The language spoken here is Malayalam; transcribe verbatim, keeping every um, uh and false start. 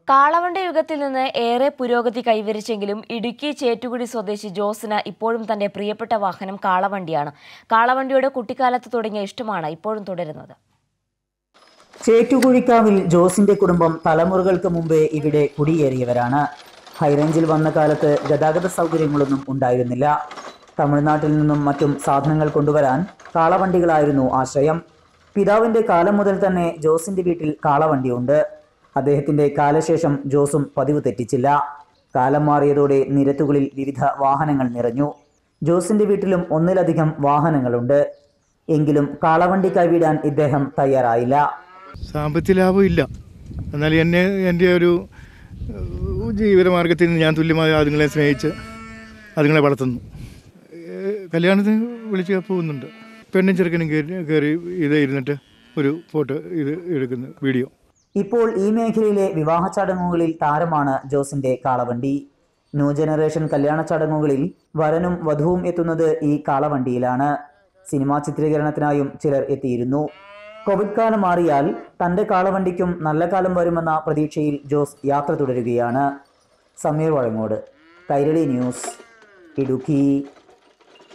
കാളവണ്ടി യുഗത്തിൽ നിന്ന് ഏറെ പുരോഗതി കൈവരിച്ചെങ്കിലും ഇടുക്കി ചേറ്റുകുഴി സ്വദേശി ജോസിന് ഇപ്പോഴും തന്റെ പ്രിയപ്പെട്ട വാഹനം കാളവണ്ടിയാണ്. കാളവണ്ടിയുടെ കുട്ടിക്കാലത്ത് തുടങ്ങിയ ഇഷ്ടമാണ് ഇപ്പോഴും തുടരുന്നത്. ചേറ്റുകുഴിക്കാവിൽ ജോസിന്റെ കുടുംബം തലമുറകൾക്ക് മുമ്പേ ഇവിടെ കുടിയേറിയവരാണ്. ഹൈറേഞ്ചിൽ വന്ന കാലത്ത് ഗതാഗത സൗകര്യങ്ങളൊന്നും ഉണ്ടായിരുന്നില്ല. തമിഴ്നാട്ടിൽ നിന്നും മറ്റും സാധനങ്ങൾ കൊണ്ടുവരാൻ കാളവണ്ടികളായിരുന്നു ആശ്രയം. പിതാവിന്റെ കാലം മുതൽ തന്നെ ജോസിന്റെ വീട്ടിൽ കാളവണ്ടിയുണ്ട്. അദ്ദേഹത്തിന്റെ കാലശേഷം ജോസും പതിവ് തെറ്റിച്ചില്ല. കാലം മാറിയതോടെ നിരത്തുകളിൽ വിവിധ വാഹനങ്ങൾ നിറഞ്ഞു. ജോസിന്റെ വീട്ടിലും ഒന്നിലധികം വാഹനങ്ങളുണ്ട്. എങ്കിലും കാളവണ്ടി കൈവിടാൻ ഇദ്ദേഹം തയ്യാറായില്ല. സാമ്പത്തിക ലാഭം ഇല്ല, എന്നാൽ എന്നെ എൻ്റെ ഒരു ജീവിതമാർഗത്തിൽ നിന്ന് ഞാൻ തുല്യമായി അതുങ്ങളെ സ്നേഹിച്ച് അതുങ്ങളെ വളർത്തുന്നു. കല്യാണത്തിന് വിളിച്ച് പോകുന്നുണ്ട്. പെണ്ണും ചെറുക്കനും കയറി കയറി ഇത് ഇരുന്നിട്ട് ഒരു ഫോട്ടോ ഇത് എടുക്കുന്ന വീഡിയോ. ഇപ്പോൾ ഈ മേഖലയിലെ വിവാഹ ചടങ്ങുകളിൽ താരമാണ് ജോസിന്റെ കാളവണ്ടി. ന്യൂ ജനറേഷൻ കല്യാണ ചടങ്ങുകളിൽ വരനും വധുവും എത്തുന്നത് ഈ കാളവണ്ടിയിലാണ്. സിനിമാ ചിത്രീകരണത്തിനായും ചിലർ എത്തിയിരുന്നു. കോവിഡ് കാലം മാറിയാൽ തന്റെ കാളവണ്ടിക്കും നല്ല കാലം വരുമെന്ന പ്രതീക്ഷയിൽ ജോസ് യാത്ര തുടരുകയാണ്. സമീർ വഴങ്ങോട്, കൈരളി ന്യൂസ്, ഇടുക്കി.